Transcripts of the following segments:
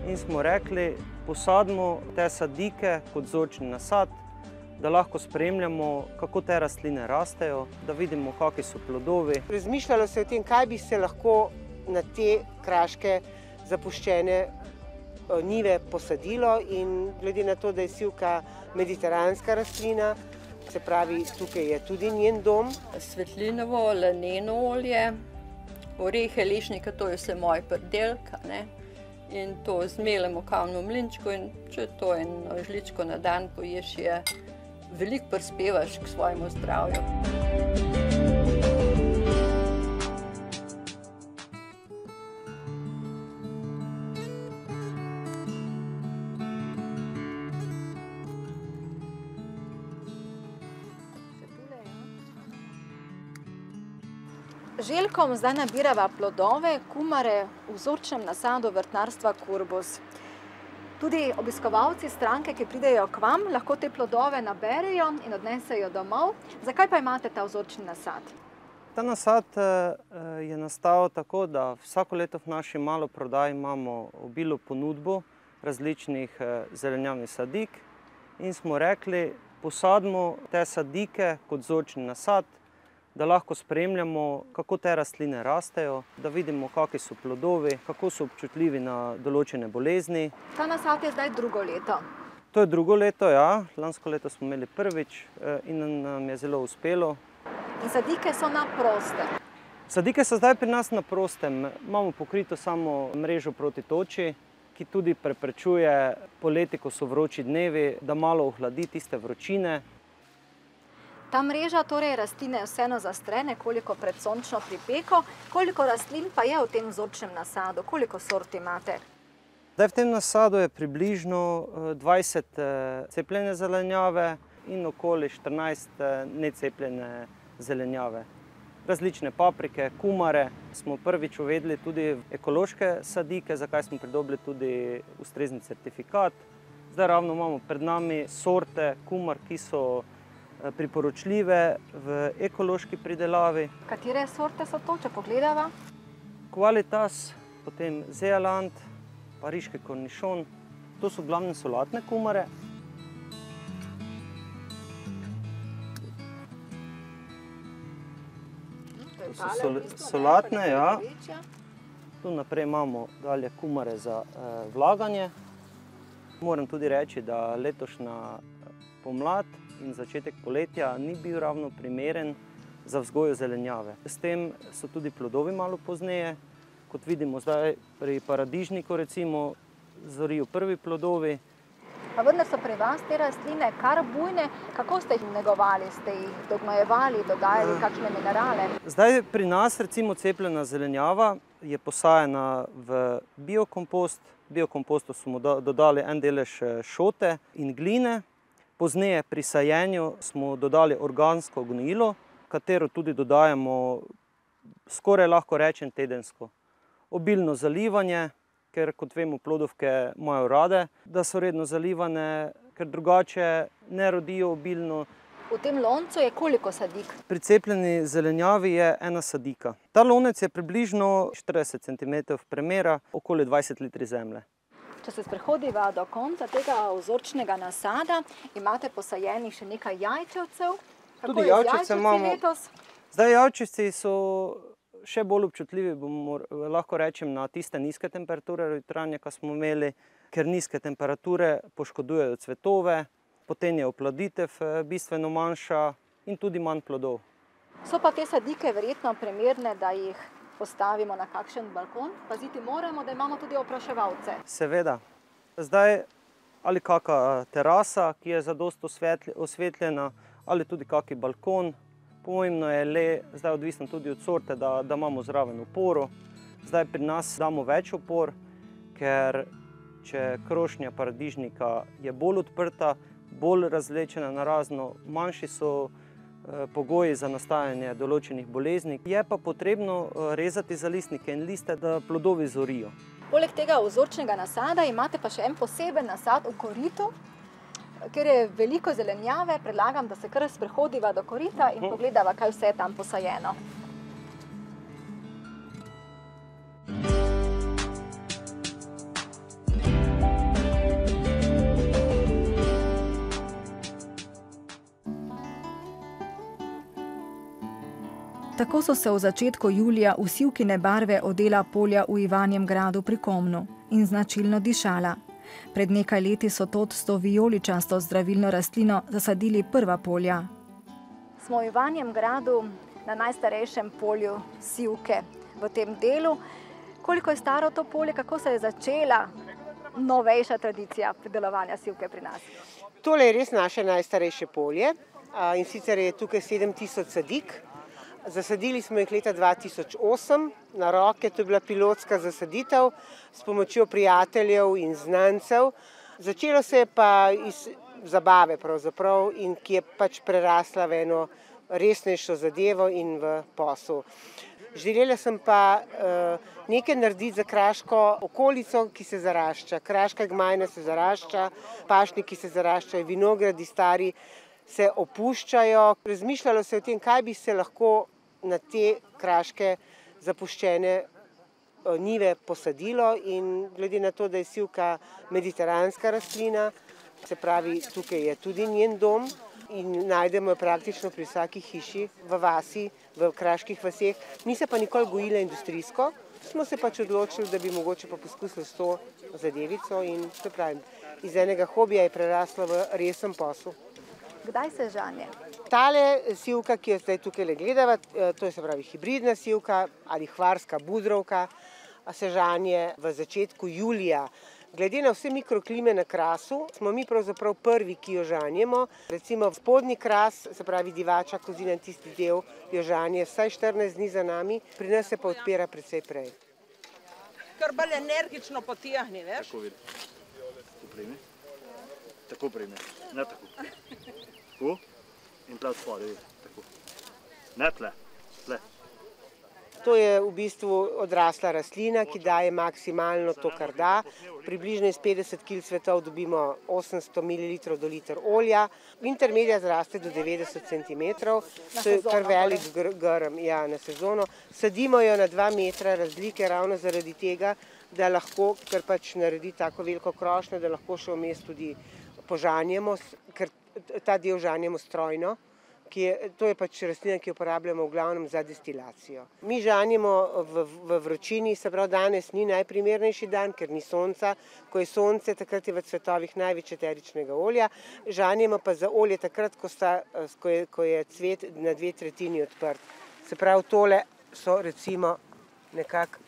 in smo rekli, posadimo te sadike kot vzorčni nasad, da lahko spremljamo, kako te rastline rastejo, da vidimo, kakšni so plodovi. Razmišljalo se je o tem, kaj bi se lahko na te kraške zapuščene njive posadilo, in glede na to, da je sivka mediteranska rastlina, se pravi, tukaj je tudi njen dom. Svetlinovo, laneno olje, orehe, lešnike, to je vse moj pridelek, ne? In to zmeljemo kavno mlinčko, in če to eno žličko na dan poješ, je veliko prispevaš k svojemu zdravju. Željkom zdaj nabirava plodove kumare v vzorčnem nasadu vrtnarstva Kurbus. Tudi obiskovalci stranke, ki pridejo k vam, lahko te plodove naberejo in odnesejo domov. Zakaj pa imate ta vzorčni nasad? Ta nasad je nastal tako, da vsako leto v naši maloprodaji imamo obilo ponudbo različnih zelenjavnih sadik in smo rekli, posadimo te sadike kot vzorčni nasad, da lahko spremljamo, kako te rastline rastejo, da vidimo, kakšni so plodovi, kako so občutljivi na določene bolezni. Ta nasad je zdaj drugo leto. To je drugo leto, ja. Lansko leto smo imeli prvič in nam je zelo uspelo. In sadike so na prostem. Sadike so zdaj pri nas na prostem. Imamo pokrito samo mrežo proti toči, ki tudi preprečuje poleti, ko so vroči dnevi, da malo ohladi tiste vročine. Ta mreža torej rastline vseeno zastre nekoliko pred sončno pripeko. Koliko rastlin pa je v tem vzorčnem nasadu? Koliko sort imate? Zdaj v tem nasadu je približno 20 cepljene zelenjave in okoli 14 necepljene zelenjave. Različne paprike, kumare. Smo prvič uvedli tudi ekološke sadike, zakaj smo pridobili tudi ustrezni certifikat. Zdaj ravno imamo pred nami sorte kumar, ki so priporočljive v ekološki pridelavi. Katere sorte so to, če pogledava? Qualitas, potem Zealand, pariški kornišon. To so glavne solatne kumare. To so solatne, ja. Tu naprej imamo dalje kumare za vlaganje. Moram tudi reči, da letošnja pomlad in začetek poletja ni bil ravno primeren za vzgojo zelenjave. S tem so tudi plodovi malo pozneje. Kot vidimo zdaj pri paradižniku recimo zorijo prvi plodovi. Pa vendar so pri vas te rastline kar bujne. Kako ste jih negovali? Ste jih dognojevali, dodajali kakšne minerale? Zdaj pri nas recimo cepljena zelenjava je posajena v biokompost. V biokompostu smo dodali en delež šote in gline. Pozneje pri sajenju smo dodali organsko gnojilo, katero tudi dodajamo skoraj lahko rečem tedensko. Obilno zalivanje, ker kot vemo plodovke imajo rade, da so redno zalivane, ker drugače ne rodijo obilno. V tem loncu je koliko sadik? Pri cepljeni zelenjavi je ena sadika. Ta lonec je približno 40 cm premera, okoli 20 litri zemlje. Če se sprehodiva do konca tega vzorčnega nasada, imate posajenih še nekaj jajčevcev. Kako je z jajčevci letos? Zdaj jajčevci so še bolj občutljivi, lahko rečem, na tiste nizke temperature trajanja, ki smo imeli, ker nizke temperature poškodujejo cvetove, potem je oploditev bistveno manjša in tudi manj plodov. So pa te sadike verjetno primerne, da jih postavimo na kakšen balkon. Paziti moramo, da imamo tudi opraševalce. Seveda. Zdaj ali kakšna terasa, ki je zadosti osvetljena, ali tudi kakšen balkon. Pomembno je le, zdaj odvisno tudi od sorte, da imamo zraven oporo. Zdaj pri nas damo več opor, ker če krošnja paradižnika je bolj odprta, bolj razvlečena na razno, manjši so pogoji za nastajanje določenih bolezni. Je pa potrebno rezati zalistnike in liste, da plodovi zorijo. Poleg tega vzorčnega nasada imate pa še en poseben nasad v koritu. Ker je veliko zelenjave, predlagam, da se kar sprehodiva do korita in pogledava, kaj vse je tam posajeno. Tako so se v začetku julija v sivkine barve odela polja v Ivanjem Gradu pri Komnu in značilno dišala. Pred nekaj leti so tod s to vijoličasto zdravilno rastlino zasadili prva polja. Smo v Ivanjem Gradu na najstarejšem polju sivke v tem delu. Koliko je staro to polje, kako se je začela novejša tradicija pridelovanja sivke pri nas? Tole je res naše najstarejše polje in sicer je tukaj 7000 sadik. Zasadili smo jih leta 2008 na roke, to je bila pilotska zasaditev s pomočjo prijateljev in znancev. Začelo se je pa iz zabave pravzaprav in ki je pač prerasla v eno resnejšo zadevo in v posel. Želela sem pa nekaj narediti za kraško okolico, ki se zarašča. Kraška gmajna se zarašča, pašniki se zaraščajo, vinogradi stari se opuščajo. Razmišljalo se o tem, kaj bi se lahko na te kraške zapuščene njive posadilo in glede na to, da je sivka mediteranska rastlina, se pravi, tukaj je tudi njen dom in najdemo jo praktično pri vsaki hiši v vasi, v kraških vaseh. Ni se pa nikoli gojila industrijsko, smo se pač odločili, da bi mogoče pa poskusili s to zadevico in se pravi, iz enega hobija je preraslo v resen posel. Kdaj se žanje? Tale sivka, ki jo zdaj tukaj gledava, to je se pravi hibridna sivka ali hvarska budrovka, se žanje v začetku julija. Glede na vse mikroklime na Krasu, smo mi pravzaprav prvi, ki jo žanjemo. Recimo spodnji Kras, se pravi Divača kozina in tisti del jo žanje vsaj 14 dni za nami, pri nas se pa odpira precej prej. Kar bolj energično potihni, veš? Tako vidi. Tako primi. Tako primi. Ne tako. Tako. In tle odspode, tako. Ne tle. Tle. To je v bistvu odrasla rastlina, ki daje maksimalno to, kar da. Približno iz 50 kg cvetov dobimo 800 ml do liter olja. Intermedija zraste do 90 cm. To je kar velik grm na sezono. Sadimo jo na 2 metra razlike ravno zaradi tega, da lahko, ker pač naredi tako veliko krošnjo, da lahko še vmes tudi požanjemo, ker ta del žanjemo strojno. To je pač rastlina, ki jo uporabljamo v glavnem za destilacijo. Mi žanjemo v vročini, se pravi danes ni najprimernejši dan, ker ni sonca. Ko je sonce, takrat je v cvetovih največ eteričnega olja. Žanjemo pa za olje takrat, ko je cvet na 2/3 odprt. Se pravi, tole so recimo nekako,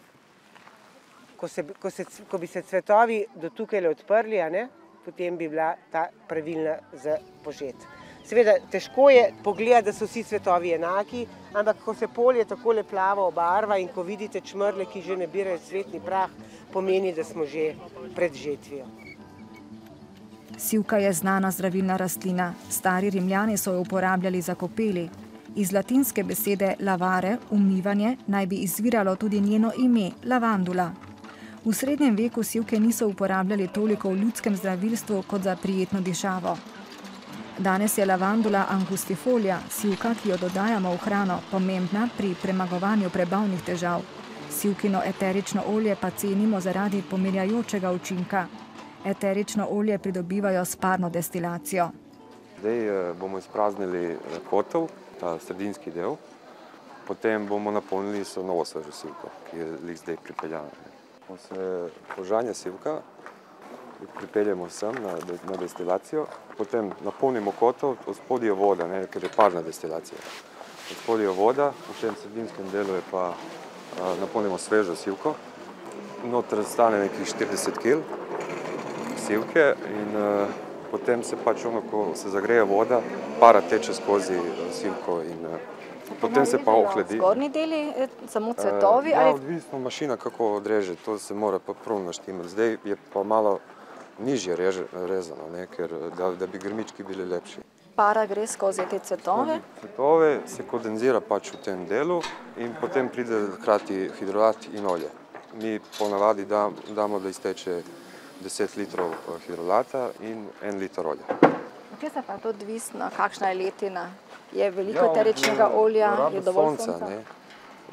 ko bi se cvetovi do tukaj odprli, potem bi bila ta pravilna za požet. Seveda, težko je pogledati, da so vsi cvetovi enaki, ampak ko se polje takole plavo obarva in ko vidite čmrlje, ki že nabirajo cvetni prah, pomeni, da smo že pred žetvijo. Sivka je znana zdravilna rastlina. Stari Rimljani so jo uporabljali za kopeli. Iz latinske besede lavare, umivanje, naj bi izviralo tudi njeno ime, lavandula. V srednjem veku sivke niso uporabljali toliko v ljudskem zdravilstvu kot za prijetno dišavo. Danes je lavandula angustifolia, sivka, ki jo dodajamo v hrano, pomembna pri premagovanju prebavnih težav. Sivkino eterično olje pa cenimo zaradi pomirjajočega učinka. Eterično olje pridobivajo s parno destilacijo. Zdaj bomo izpraznili kotel, ta sredinski del, potem bomo napolnili s novo svežo sivko, ki je lih zdaj pripeljana. Ko se požanje sivka, pripeljemo sem na destilacijo, potem napolnimo kotel, odspodaj je voda, ker je parna destilacija. Odspodaj je voda, v tem sredinskem delu je pa napolnimo svežo sivko. Noter stane nekih 40 kg sivke in potem se pač ko se zagreje voda, para teče skozi sivko in potem se pa ohledi. Zgornji deli, samo cvetovi? Ja, odvisno mašina kako odreže, to se mora pa prav naštimati. Zdaj je pa malo nižje rezano, da bi grmički bili lepši. Para gre skozi te cvetove? Cvetove se kondenzira pač v tem delu in potem pride hkrati hidrolat in olje. Mi ponavadi damo, da izteče 10 litrov hidrolata in 1 liter olja. Kje se pa to odvisno? Kakšna je letina? Je veliko eteričnega olja? Je dovolj sonca?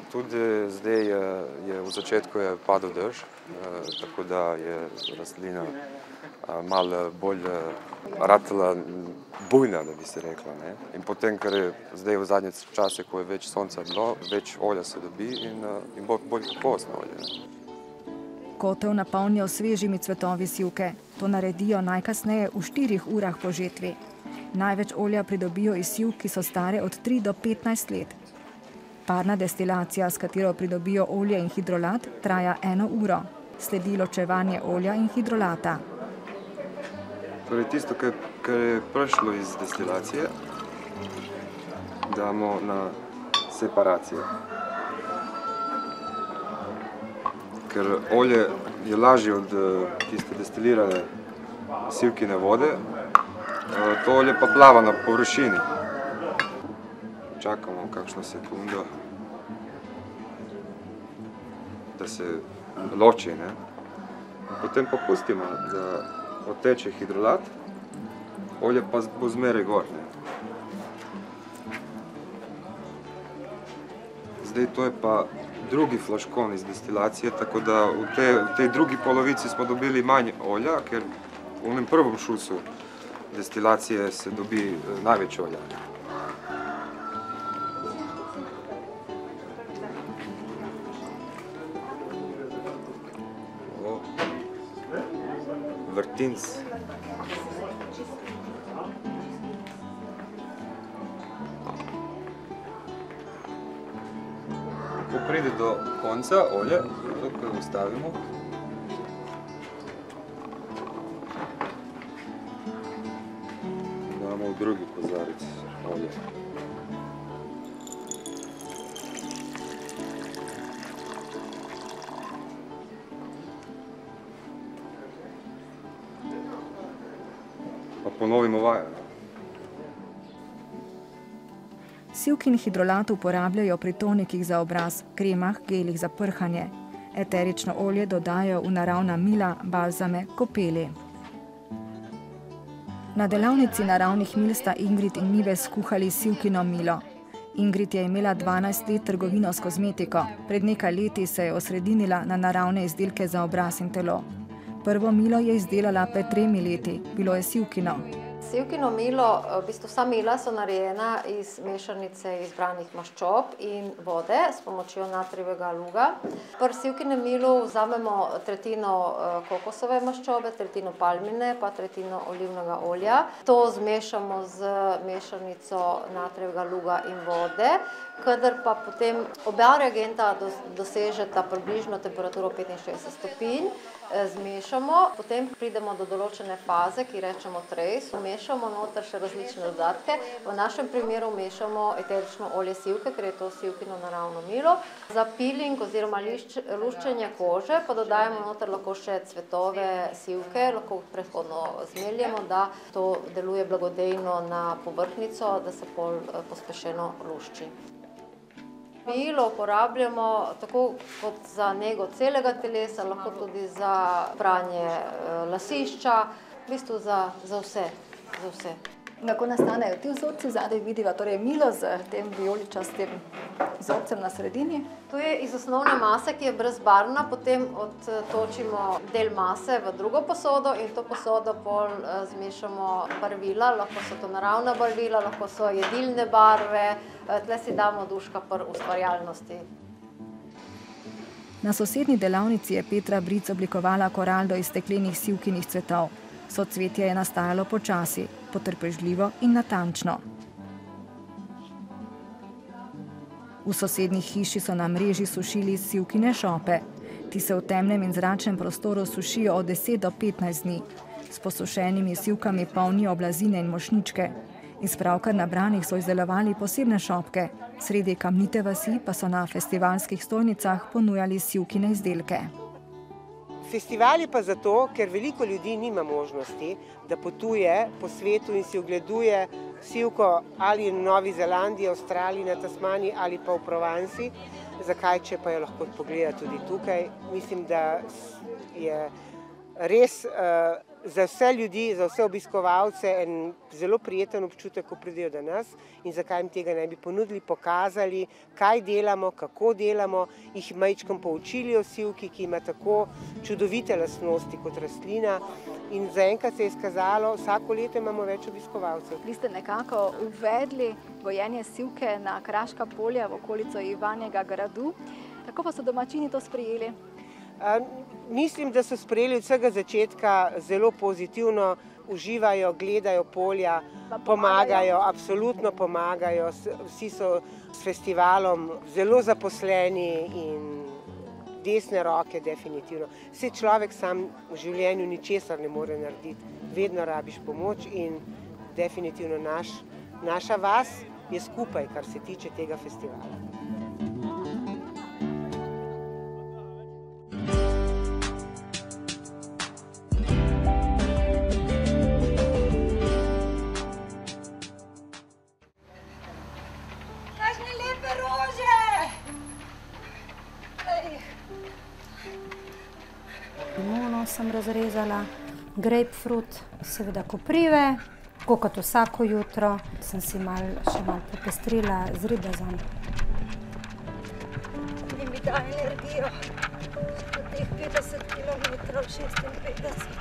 Tudi zdaj je v začetku je padel dež, tako da je rastlina malo bolj ratela bujna, da bi se rekla. Ne? In potem, ker je zdaj v zadnje čase, ko je več sonca bilo, več olja se dobi in bolj kakovostno olje. Ne? Kotel napolnijo svežimi cvetovi sivke. To naredijo najkasneje v 4 urah po žetvi. Največ olja pridobijo iz sivk, ki so stare od 3 do 15 let. Parna destilacija, s katero pridobijo olje in hidrolat, traja 1 uro. Sledi ločevanje olja in hidrolata. Torej tisto, kar je prišlo iz destilacije, damo na separacijo. Ker olje je lažje od tiste destilirane sivkine vode, to olje pa plava na površini. Čakamo kakšno sekundo, da se loči, ne? Potem pa pustimo, da odteče hidrolat, olje pa bo zmeraj gor. Ne? Zdaj to je pa drugi flaškon iz destilacije, tako da v tej drugi polovici smo dobili manj olja, ker v onem prvem šusu destilacije se dobi največ olja. Vrtinc. Ko pride do konca olje, tukaj ustavimo. Damo v drugi kozarec olje. Pa ponovimo vajo. Sivkin hidrolat uporabljajo pri tonikih za obraz, kremah, gelih za prhanje. Eterično olje dodajo v naravna mila, balzame, kopeli. Na delavnici naravnih mil sta Ingrid in Nives skuhali sivkino milo. Ingrid je imela 12 let trgovino s kozmetiko. Pred nekaj leti se je osredinila na naravne izdelke za obraz in telo. Prvo milo je izdelala pred 3 leti. Bilo je sivkino. Sivkino milo, v bistvu vsa mila so narejena iz mešanice izbranih maščob in vode s pomočjo natrijevega luga. Pri sivkinem milu vzamemo tretjino kokosove maščobe, tretjino palmine, pa tretjino olivnega olja. To zmešamo z mešanico natrijevega luga in vode, kadar pa potem oba reagenta dosežeta približno temperaturo 65 stopinj, zmešamo, potem pridemo do določene faze, ki rečemo trace, vmešamo noter še različne dodatke. V našem primeru mešamo eterično olje sivke, ker je to sivkino naravno milo. Za peeling oziroma luščenje kože pa dodajamo noter lahko še cvetove sivke, lahko predhodno zmeljemo, da to deluje blagodejno na povrhnjico, da se pol pospešeno lušči. Milo uporabljamo tako kot za nego celega telesa, lahko tudi za pranje lasišča, v bistvu za vse. Kako nastanejo ti vzorci? Zadaj vidiva torej milo z tem vijoličastim vzorcem na sredini. To je iz osnovne mase, ki je brezbarvna, potem odtočimo del mase v drugo posodo in to posodo pol zmešamo barvila, lahko so to naravna barvila, lahko so jedilne barve, tle si damo duška pri ustvarjalnosti. Na sosednji delavnici je Petra Bric oblikovala koraldo iz steklenih sivkinih cvetov. Socvetje je nastajalo počasi, potrpežljivo in natančno. V sosednji hiši so na mreži sušili sivkine šope. Ti se v temnem in zračnem prostoru sušijo od 10 do 15 dni. S posušenimi sivkami polnijo blazine in mošnjičke. Iz pravkar nabranih so izdelovali posebne šopke. Sredi kamnite vasi pa so na festivalskih stojnicah ponujali sivkine izdelke. Festival je pa zato, ker veliko ljudi nima možnosti, da potuje po svetu in si ogleduje sivko ali v Novi Zelandiji, Avstraliji, na Tasmaniji ali pa v Provansi. Zakaj, če pa jo lahko pogleda tudi tukaj. Mislim, da je res za vse ljudi, za vse obiskovalce en zelo prijeten občutek, ko pridejo do nas in zakaj jim tega ne bi ponudili, pokazali, kaj delamo, kako delamo, jih majčkam poučili o sivki, ki ima tako čudovite lastnosti kot rastlina in zaenkrat se je izkazalo, vsako leto imamo več obiskovalcev. Vi ste nekako uvedli gojenje sivke na kraška polja v okolico Ivanjega gradu. Kako pa so domačini to sprejeli? Mislim, da so sprejeli od vsega začetka zelo pozitivno, uživajo, gledajo polja, pomagajo, absolutno pomagajo. Vsi so s festivalom zelo zaposleni in desne roke definitivno. Saj človek sam v življenju ničesar ne more narediti. Vedno rabiš pomoč in definitivno naša vas je skupaj, kar se tiče tega festivala. Limono sem razrezala, grapefruit, seveda koprive, tako kot vsako jutro. Sem si še malo popestrila z ribezom. In mi da energijo od teh 50 km, 56.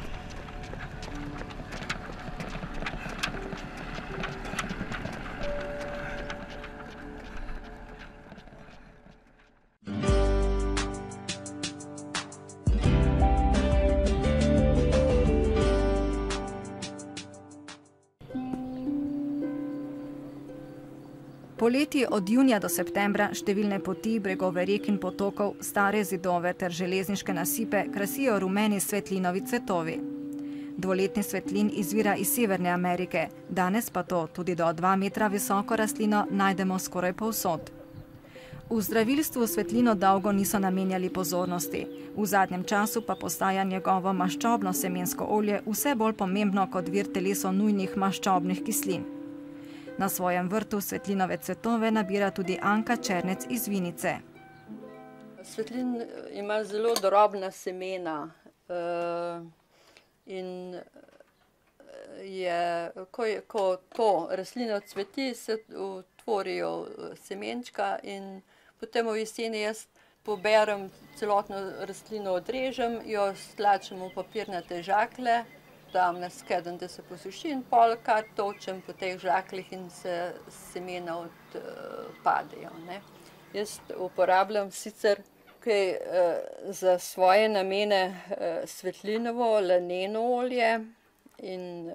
Poleti od junija do septembra številne poti, bregove rek in potokov, stare zidove ter železniške nasipe krasijo rumeni svetlinovi cvetovi. Dvoletni svetlin izvira iz Severne Amerike, danes pa to tudi do 2 metra visoko rastlino najdemo skoraj povsod. V zdravilstvu svetlino dolgo niso namenjali pozornosti, v zadnjem času pa postaja njegovo maščobno semensko olje vse bolj pomembno kot vir telesu nujnih maščobnih kislin. Na svojem vrtu svetlinove cvetove nabira tudi Anka Černec iz Vinice. Svetlin ima zelo drobna semena in ko to rastlino cveti, se tvorijo semenčka in potem v jeseni jaz poberem celotno rastlino, odrežem, jo stlačem v papirnate žakle, dam na skedenj, da se posuši in pol kar točem po teh žaklih in se semena odpadejo. Jaz uporabljam sicer za svoje namene svetlinovo laneno olje in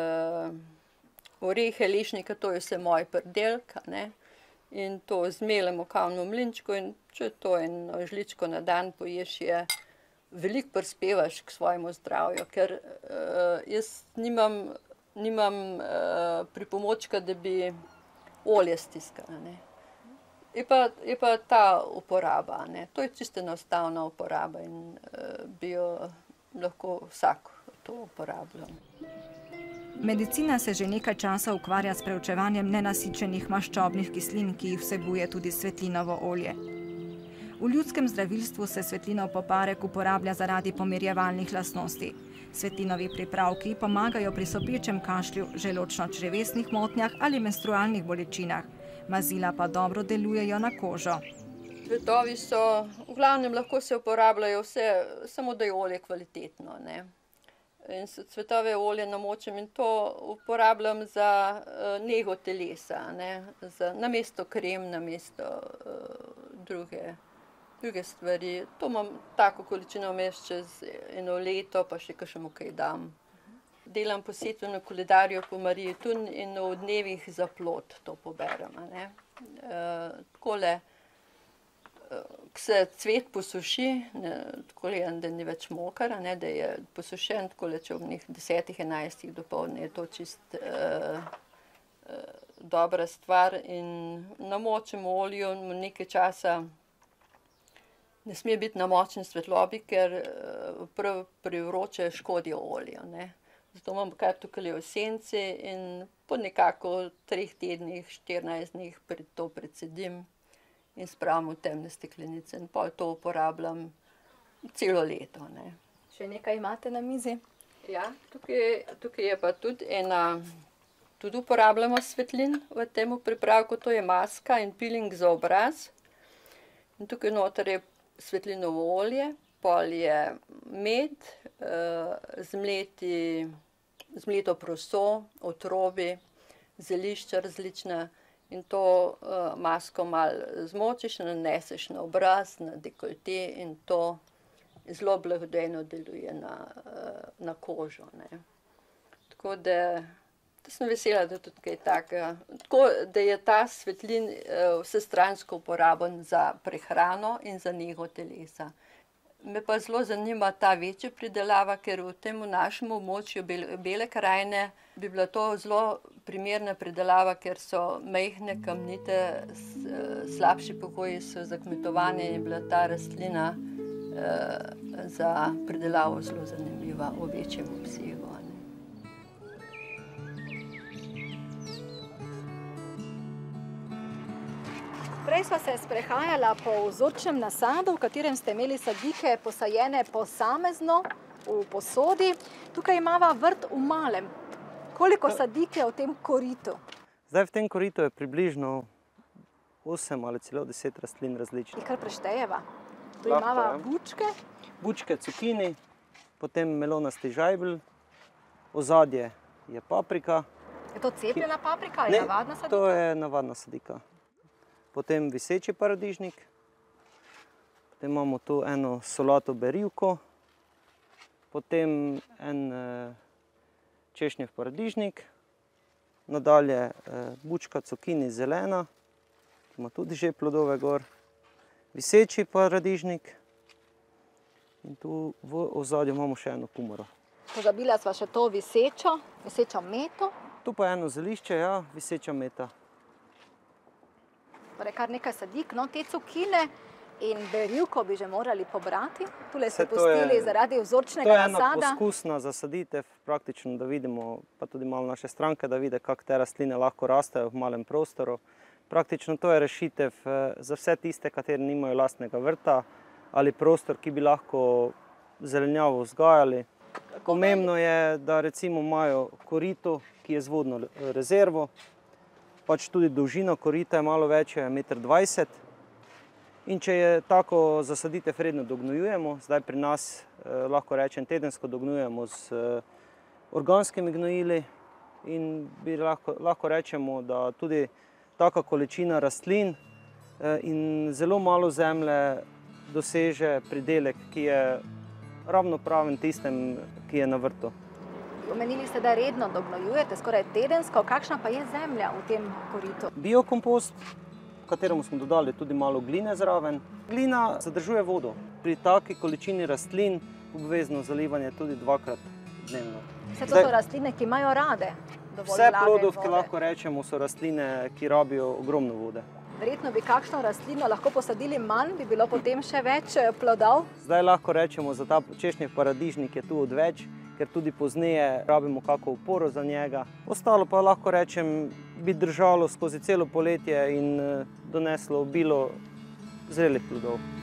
orehe lešnika, to je vse moj pridelek, in to zmeljemo v kavnem mlinčku in če to eno žličko na dan poješ, je veliko prispevaš k svojemu zdravju, ker jaz nimam pripomočka, da bi olje stiskala. Je pa ta uporaba, to je čisto enostavna uporaba in bi jo lahko vsak to uporabljal. Medicina se že nekaj časa ukvarja s preučevanjem nenasičenih maščobnih kislin, ki jih vsebuje tudi svetlinovo olje. V ljudskem zdravilstvu se svetlinov poparek uporablja zaradi pomirjevalnih lastnosti. Svetlinovi pripravki pomagajo pri sopečem kašlju, želočno-črevesnih motnjah ali menstrualnih bolečinah. Mazila pa dobro delujejo na kožo. Cvetovi so, v glavnem lahko se uporabljajo vse, samo da je olje kvalitetno. In cvetove olje namočim in to uporabljam za nego telesa, namesto krem, namesto druge stvari. To imam tako količino vmes čez eno leto, pa še kakšno kaj dam. Delam posetveno koledarjo po Mariji Tun in v dnevih za plod to poberem. Takole, ko se cvet posuši, takole da ni več mokar, da je posušen, takole če ob 10-11 dopoldne je to čist dobra stvar in namočim olju nekaj časa. Ne sme biti na močni svetlobi, ker pri vroče škodijo olje. Zato imam kar tukaj v senci in po nekako 3 tednih, 14 dnih to predsedim in spravim v temne steklenice in pol to uporabljam celo leto. Še nekaj imate na mizi? Ja, tukaj je pa tudi tudi uporabljamo svetlin v tem pripravku, to je maska in peeling za obraz. In tukaj noter je svetlinovo olje, pol je med, zmleto proso, otrobi, zelišča različna in to masko malo zmočiš, naneseš na obraz, na dekolte in to zelo blagodejno deluje na kožo. Tako da sem vesela, da tudi kaj takega. Tako da je ta svetlin vsestransko uporaben za prehrano in za nego telesa. Me pa zelo zanima ta večja pridelava, ker v tem našem območju Bele krajine bi bila to zelo primerna pridelava, ker so majhne, kamnite, slabši pogoji so za kmetovanje in je bila ta rastlina za pridelavo zelo zanimiva v večjem obsegu. Prej sva se sprehajala po vzorčnem nasadu, v katerem ste imeli sadike posajene posamezno v posodi. Tukaj imava vrt v malem. Koliko sadik je v tem koritu? Zdaj v tem koritu je približno 8 ali celo 10 rastlin različnih. Kar preštejeva. Tu imava bučke. Bučke, cukini, potem melonasti žajbelj, ozadje je paprika. Je to cepljena paprika ali navadna sadika? To je navadna sadika. Potem viseči paradižnik, potem imamo tu eno solato berivko, potem en češnjev paradižnik, nadalje bučka cukini zelena, ki ima tudi že plodove gor, viseči paradižnik in tu v ozadju imamo še eno kumaro. Pozabila sva še to visečo meto. Tu pa eno zelišče, ja, viseča meta. Torej kar nekaj sadik, no, te cukine in berivko bi že morali pobrati. Tule ste pustili zaradi vzorčnega nasada. To je ena poskusna zasaditev, praktično, da vidimo, pa tudi malo naše stranke, da vide, kako te rastline lahko rastejo v malem prostoru. Praktično to je rešitev za vse tiste, kateri nimajo lastnega vrta ali prostor, ki bi lahko zelenjavo vzgajali. Pomembno je, da recimo imajo korito, ki je z vodno rezervo. Pač tudi dolžina korita je malo večja, je 1,20 m. In če je tako zasaditev redno dognojujemo, zdaj pri nas lahko rečem tedensko dognojujemo z organskimi gnojili in bi lahko rečemo, da tudi taka količina rastlin in zelo malo zemlje doseže pridelek, ki je ravnopraven tistem, ki je na vrtu. Omenili ste, da redno dognojujete, skoraj tedensko. Kakšna pa je zemlja v tem koritu? Biokompost, v kateremu smo dodali tudi malo gline zraven. Glina zadržuje vodo. Pri taki količini rastlin obvezno zalivanje tudi 2-krat dnevno. Vse to so rastline, ki imajo rade dovolj vse vlage in plodovke, vode. lahko rečemo, so rastline, ki rabijo ogromno vode. Verjetno bi kakšno rastlino lahko posadili manj, bi bilo potem še več plodov. Zdaj lahko rečemo, za ta češnjev paradižnik je tu odveč, ker tudi pozneje rabimo kako oporo za njega. Ostalo pa lahko rečem, bi držalo skozi celo poletje in doneslo obilo zrelih plodov.